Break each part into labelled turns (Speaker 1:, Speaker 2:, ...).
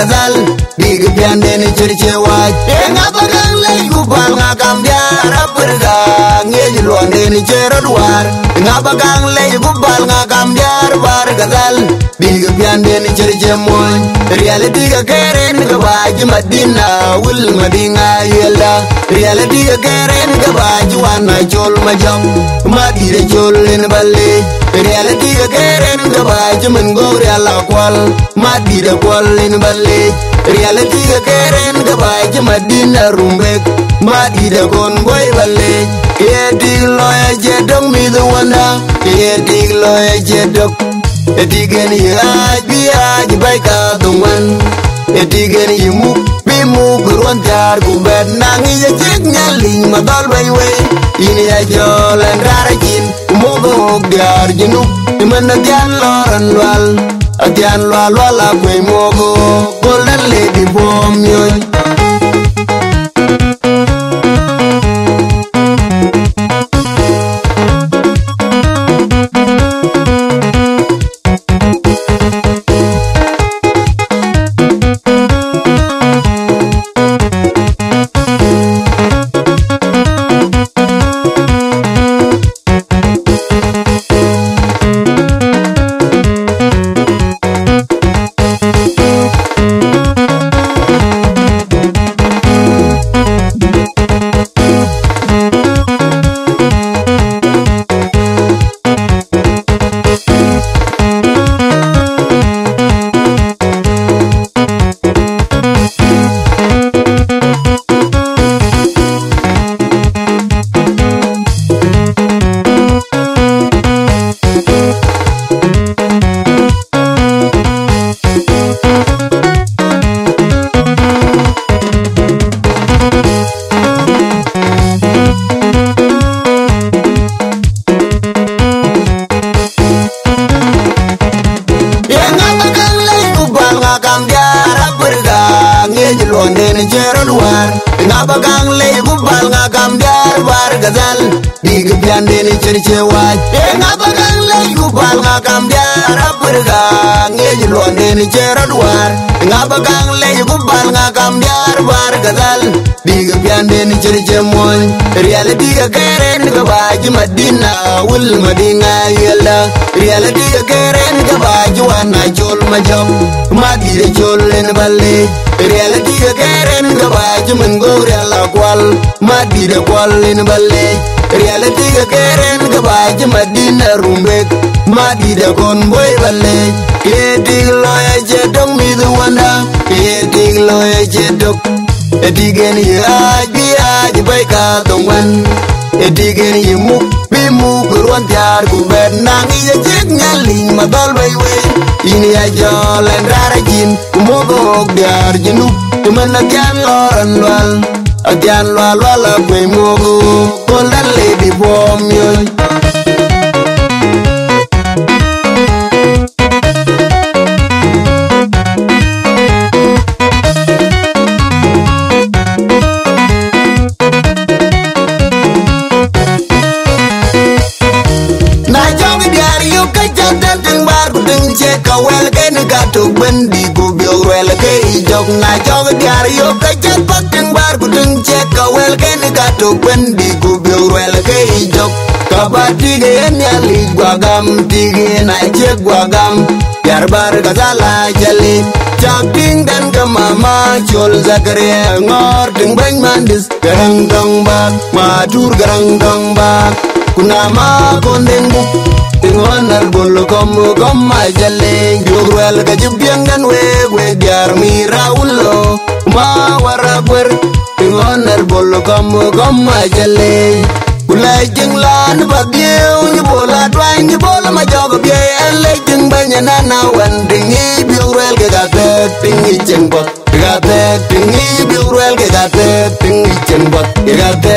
Speaker 1: gazal dig piande ni chirchewa enga bagang le gubal nga kambiara perga ngeji luande ni cherodwar enga bagang le gubal nga kambiar bar gazal dig piande ni chirchemoy reality ga keren ga baji madina wul madinga yela reality ga keren ga baji wana chol majam madire chol en balle reality ga keren ga baji mengore ala kwal madire kwal en balle reality ga keren ga baji madina rumbek madire kon boy balle yetig loya jedong mi the wanda yetig loya jedong etigen yaj bi aj bay ka dongwan etigen yimu bi mu gurwan jar ku bet nangi ye jek nyaling madal bay we ini ya jolan rarakin mu go gar jinu man dian loran wal adian wala kwe mogo golden lady bom yoy Ngabagang le gubal nga kambyar bar gazal dig piande ni chirchewa ngabagang le gubal nga kambyar apurga ngeji londe ni cherodwar ngabagang le gubal nga kambyar bar gazal dig piande ni chirchemoy reality ga keren ga baji madina wul madinga yela reality ga keren ga baji wana chol majam madire chol en balle reality ga keren ga baji mengore ala kwal madire kwal en balle reality ga keren ga baji madina rumbek madire kon boy balle yetig loya jedong mi the wanda yetig loya jedok edigen yaj bi aj bay ka dongwan edigen yimu bi mu gurwan jar ku bet nangi ye jek nyaling madal bay we ini ya jolen rarajin mogo gar jinu man again loran wal again wala bay mogo golden lady bom yoy kawel ken ga to bendi go biorel ke jog na jog diar yo ka jet pating bar gudung che kawel ken ga to bendi go biorel ke jog kabati ge nyali gwagam tige na che gwagam yar bar gazala jali chaping dan ke mama chol zakare ngor ting bang mandis garang dong ba matur garang dong ba kunama kondengu tingonal bolo kom ajale yogwel ka jibyangan we diar mi raulo ma waragwer tingonal bolo kom ajale ulai jenglan bagyo ni bola twai ni bola ma jogo bie ele jeng banyana na wandingi biogwel ke gate tingi chengbot gate tingi biogwel ke gate tingi chengbot gate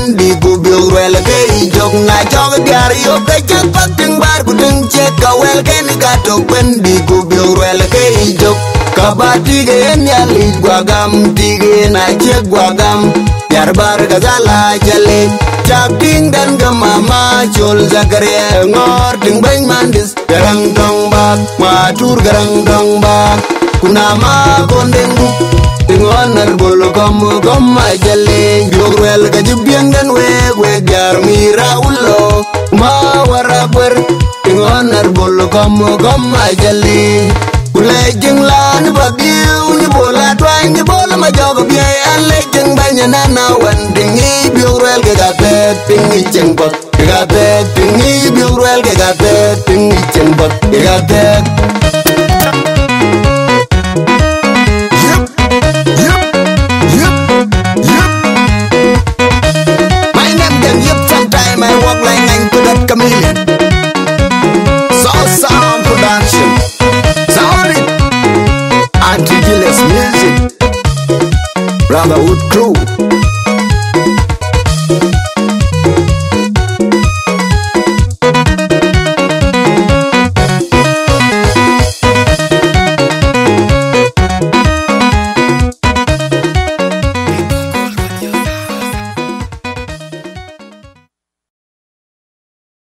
Speaker 1: di ku biurel ke jok na jog diar yo ke chak pak ting bar ku ding che ka wel ke ni ka to ben di ku biurel ke jok ka ba ti ge ya li gwa gam ti ge na che gwa gam yar bar ga zala jale chak ting dan ga mama chol zakaria ngor ting ben mandis garang dong ba ma tur garang dong ba kuna ma kondengu tingonar bolo kom ajale biurel ga jibyengan we gar mira ulo ma waraber tingonar bolo kom ajale kule jingla ni babiu ni bola twai ni bola ma jogo bi alle jing banya na wandingi biurel ga te tingi chengbot ga te tingi biurel ga te tingi chengbot ga te chameleon. Sound production. Sound it. Anti-Gilles music. Brotherhood crew.